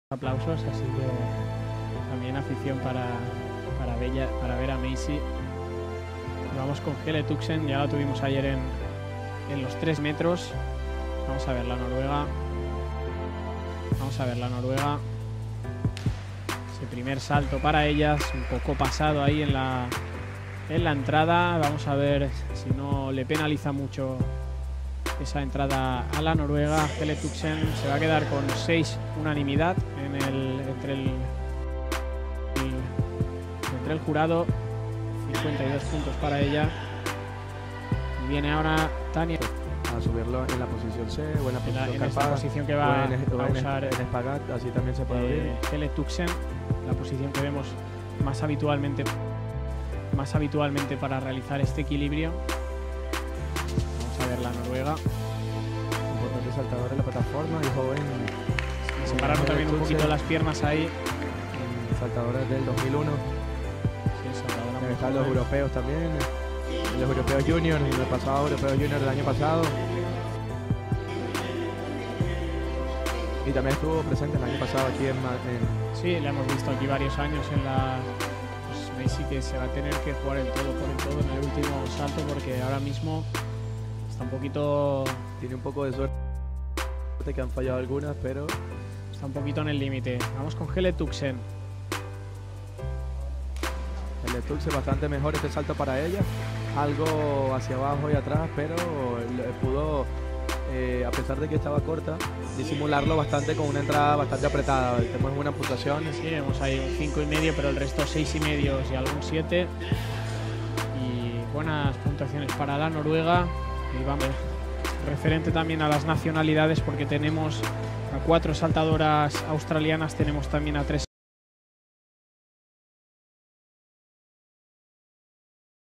aplausos, así que también afición para ver a Macy. Vamos con Hele Tuxen, ya la tuvimos ayer en los 3 metros. Vamos a ver la Noruega. Vamos a ver la Noruega. Ese primer salto para ellas, un poco pasado ahí en la entrada. Vamos a ver si no le penaliza mucho esa entrada a la Noruega. Hele Tuxen se va a quedar con 6 unanimidad entre el jurado. 52 puntos para ella. Y viene ahora Tania a subirlo en la posición C o en la posición en esta posición que va a usar en espagat, así también se puede abrir. Hele Tuxen, la posición que vemos más habitualmente para realizar este equilibrio. Vamos a ver la Noruega. Importante saltador en la plataforma y joven. Separaron también un poquito las piernas ahí. Saltadora del 2001. Sí, saltadora. Están los europeos también. Los europeos juniors, el pasado europeos juniors del año pasado. Y también estuvo presente el año pasado aquí en Sí, la hemos visto aquí varios años en la... Pues Macy, que se va a tener que jugar el todo por el todo en el último salto, porque ahora mismo está un poquito... Tiene un poco de suerte, que han fallado algunas, pero... Está un poquito en el límite. Vamos con Hele Tuxen. Hele Tuxen bastante mejor este salto para ella. Algo hacia abajo y atrás, pero pudo, a pesar de que estaba corta, disimularlo bastante con una entrada bastante apretada. Tenemos buenas puntuaciones. Sí, vemos ahí un 5,5, pero el resto 6,5 y algún 7. Y buenas puntuaciones para la Noruega. Y vamos, referente también a las nacionalidades, porque tenemos a 4 saltadoras australianas, tenemos también a 3